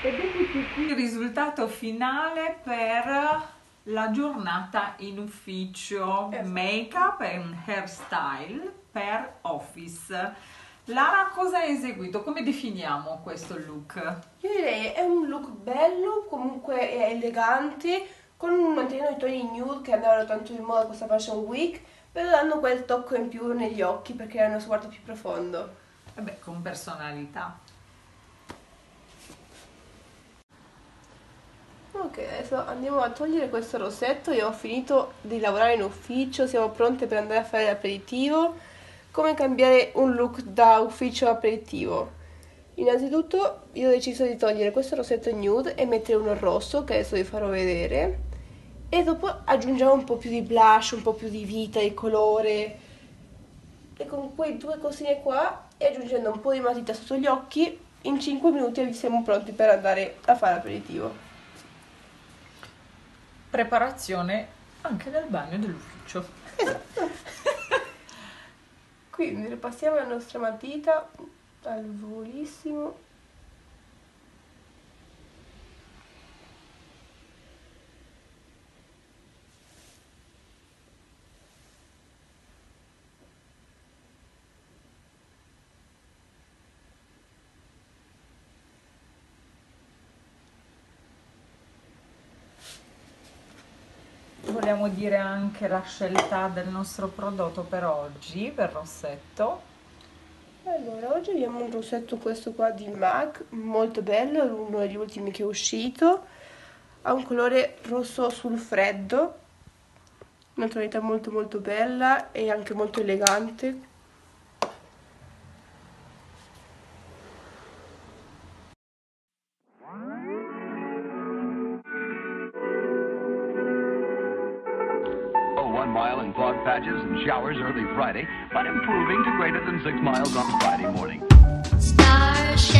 Ed eccoci qui il risultato finale per la giornata in ufficio, make-up e un hairstyle per office. Lara, cosa hai eseguito? Come definiamo questo look? Io direi è un look bello, comunque è elegante, mantenendo i toni nude che andavano tanto di moda questa Fashion Week, però danno quel tocco in più negli occhi perché hanno uno sguardo più profondo. Vabbè, con personalità. Ok, adesso andiamo a togliere questo rossetto, io ho finito di lavorare in ufficio, siamo pronte per andare a fare l'aperitivo. Come cambiare un look da ufficio a aperitivo? Innanzitutto io ho deciso di togliere questo rossetto nude e mettere uno rosso, che adesso vi farò vedere, e dopo aggiungiamo un po' più di blush, un po' più di vita, di colore, e con quei due cosine qua e aggiungendo un po' di matita sotto gli occhi, in 5 minuti siamo pronti per andare a fare l'aperitivo. Preparazione anche del bagno dell'ufficio. Quindi ripassiamo la nostra matita al volissimo. Vogliamo dire anche la scelta del nostro prodotto per oggi, per rossetto. Allora, oggi abbiamo un rossetto questo qua di MAC, molto bello, è uno degli ultimi che è uscito. Ha un colore rosso sul freddo, una tonalità molto molto bella e anche molto elegante. Oh, 1 mile in fog patches and showers early Friday, but improving to greater than 6 miles on Friday morning. Stars